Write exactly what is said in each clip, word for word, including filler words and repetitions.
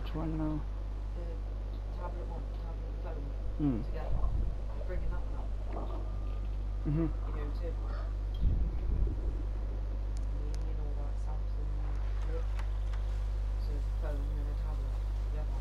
Which one now? The tablet one, tablet and phone Mm. together. You're bringing that one up. Mhm. You know too. You know that Samsung flip. So it's a phone and a tablet together.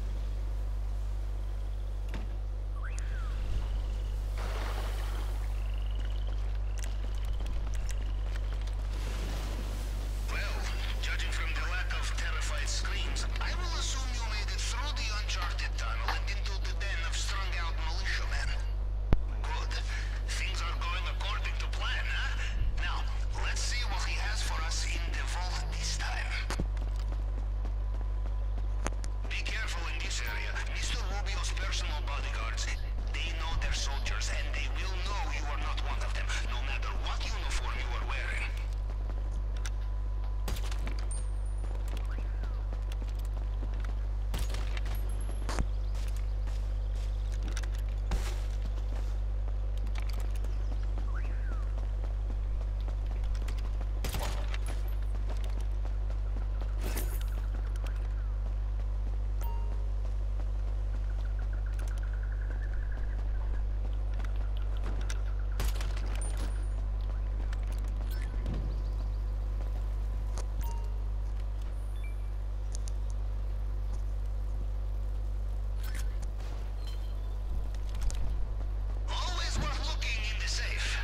Well, judging from the lack of terrified screams, I will assume you made it through the uncharted tunnel and into the den of strung-out militiamen. Good. Things are going according to plan, huh? Now, let's see what he has for us in the vault this time. Be careful in this area. Mister Rubio's personal bodyguards. They know their soldiers, and they will know you are not one of them, no matter what uniform you are wearing. Always worth looking in the safe.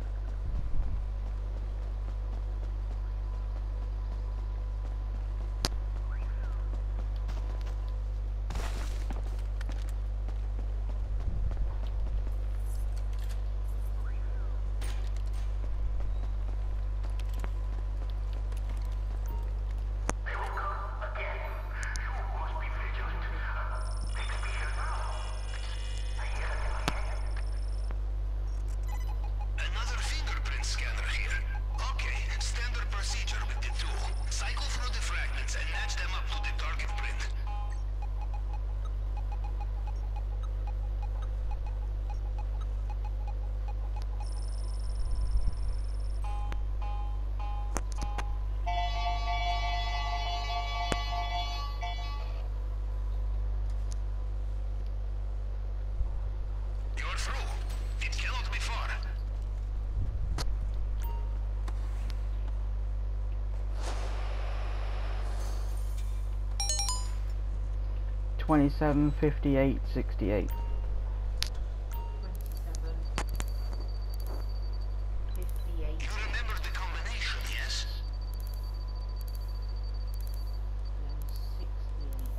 Another fingerprint scanner here. Okay, standard procedure with the tool. Cycle through the fragments and match them up to the target print. You're through. It cannot be far. Twenty-seven, fifty-eight, sixty-eight. Twenty-seven. Fifty-eight. You remember the combination, yes? And sixty-eight.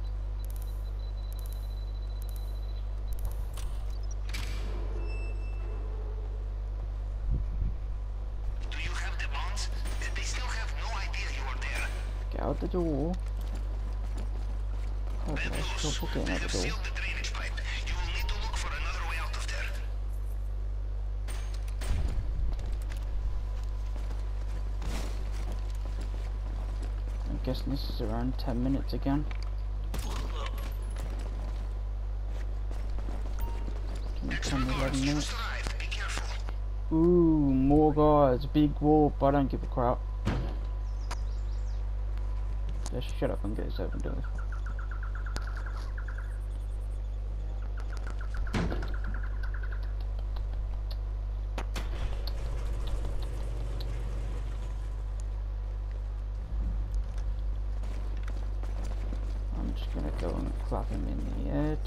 Do you have the bonds? They still have no idea you are there. Get out the door. Oh, Let there's loose. trouble They getting out have the door. sealed the drainage pipe. You will need to look for another way out of there. I'm guessing this is around ten minutes again. Extra ten, guards eleven minutes. just arrived. Be careful. Ooh, more guards. Big warp. I don't give a crap. Just shut up and get yourself into it. I'm just gonna go and clap him in the head.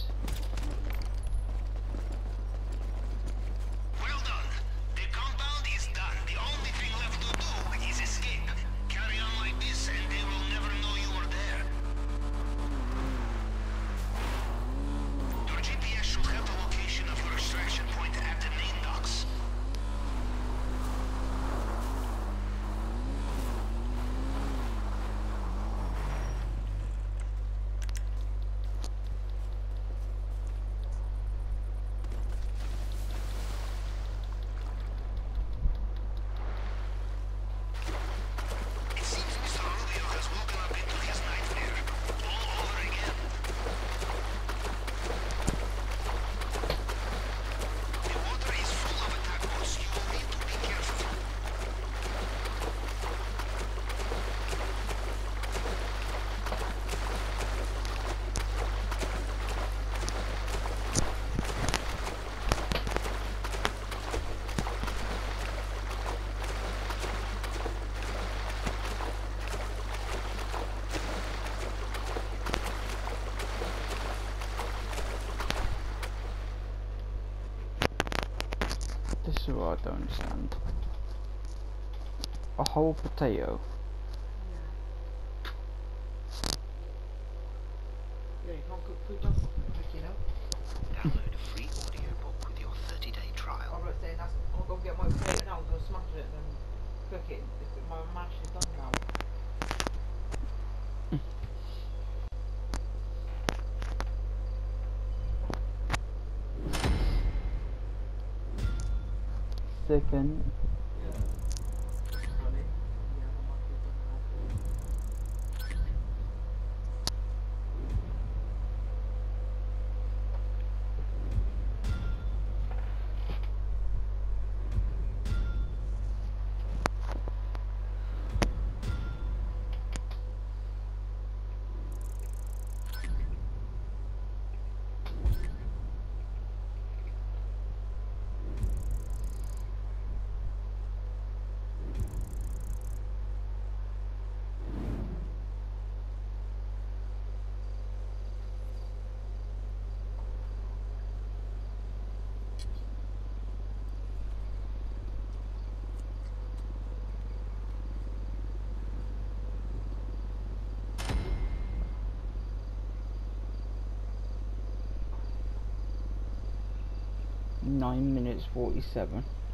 Well done. The compound is done. The only thing left to do is escape. Carry on like this and they will never know you are there. Your G P S should have the location of your extraction point at the main docks. don't understand. A whole potato. Yeah. Yeah, you can't cook food, don't cook, you know. Download a free audiobook with your thirty day trial. I'm not saying that's. I'll go get my potato now. I'm gonna smash it and then cook it. It's, my mash is done now. Second. Yeah. Honey. Yeah, my mash is done now. Nine minutes forty-seven.